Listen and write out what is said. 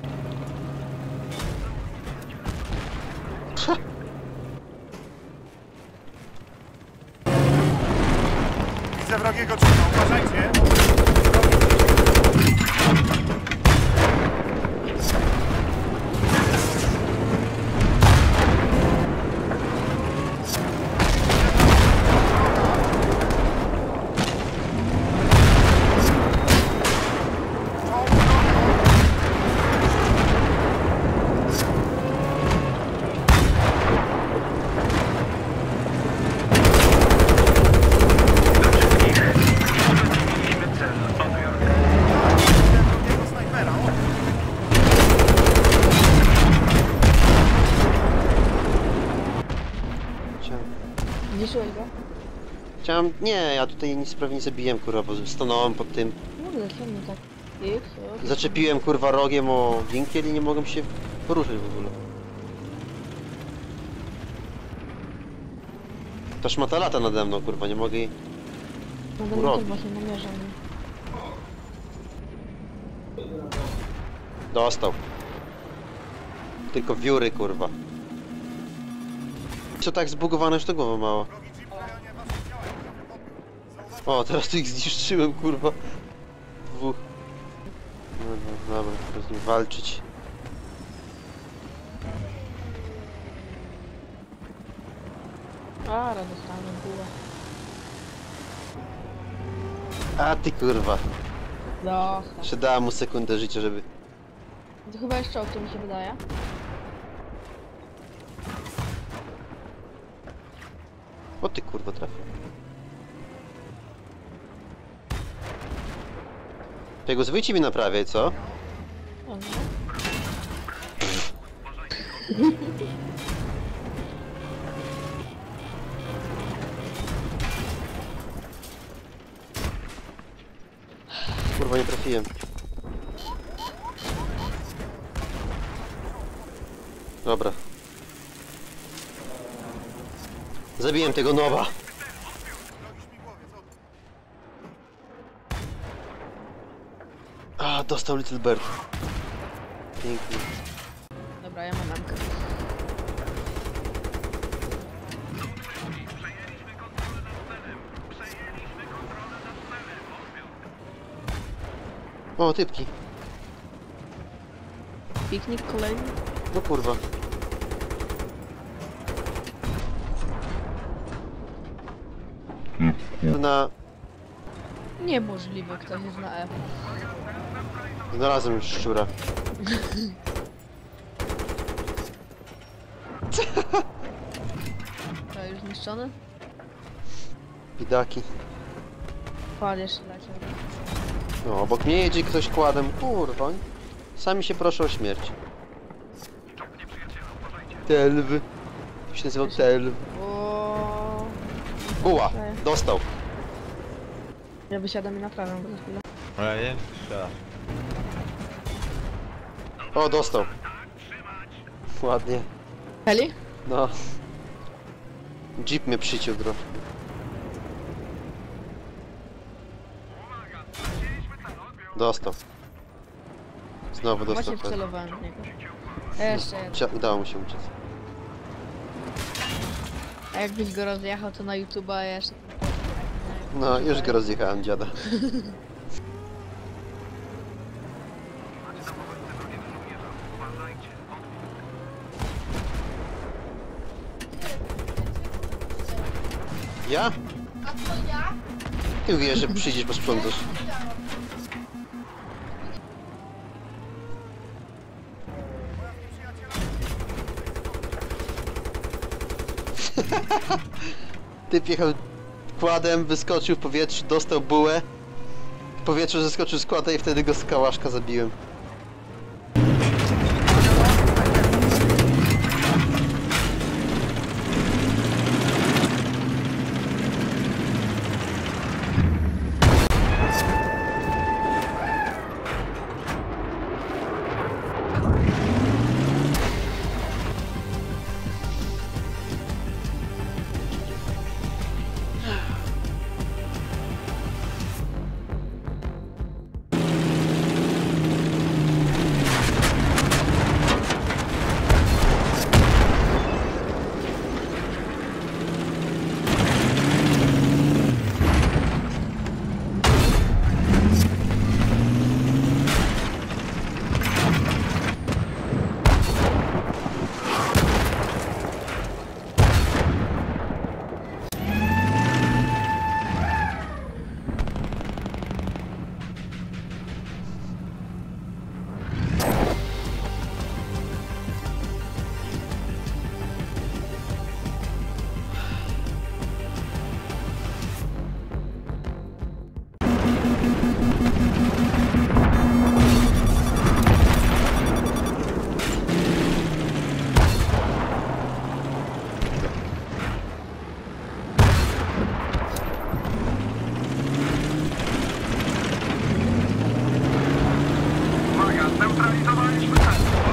Widzę wrogiego czynu, uważajcie! Zniszczyłeś go? Chciałem... Nie, ja tutaj nic prawie nie zabiłem, kurwa, bo stanąłem pod tym. Kurde, czemu tak? Zaczepiłem, kurwa, rogiem o winkiel i nie mogłem się poruszyć w ogóle. Ta szmata lata nade mną, kurwa, nie mogę jej urobić. Właśnie namierzam. Dostał. Tylko wióry, kurwa. Co tak zbugowane, że to głowa mała. O, teraz tu ich zniszczyłem, kurwa. Dwóch. No, dobra, trzeba z nim walczyć. A, dostanę głowę. A ty, kurwa. Dostał. Jeszcze dałem mu sekundę życia, żeby... To chyba jeszcze o tym mi się wydaje. O ty, kurwa, trafił. Tego zwójcie mi naprawiaj, co? O nie. Kurwa, nie trafiłem. Dobra. Zabiłem tego nowa. A, dostał Little Bird. Pięknie. Dobra, ja mam lamkę. O, typki. Piknik kolejny? No kurwa. Na... Niemożliwe, ktoś jest na E. Znalazłem już szczura. To już zniszczony? Bidaki. Pal jeszcze leciał. No, obok mnie jedzie ktoś kładem. Kurwa. Sami się proszę o śmierć. Telwy. Jak się nazywał Telw. O. Buła. Dostał. Ja wysiadam i naprawiam go za chwilę. Ale nie? Strzela. O, dostał. Ładnie. Heli? No. Jeep mnie przyciął trochę. Dostał. Znowu dostał. Właśnie wcelowałem w niego. Jeszcze jeden. Udało mu się uciec. A jakbyś go rozjechał, to na YouTube'a jeszcze... No, już go rozjechałem, dziada. Ja? A to ja? Ty mówisz, że przyjdziesz posprzątasz. Typ jechał kładem, wyskoczył w powietrzu, dostał bułę. W powietrzu zeskoczył z kłada i wtedy go z kałaszka zabiłem. Zneutralizowaliśmy cel.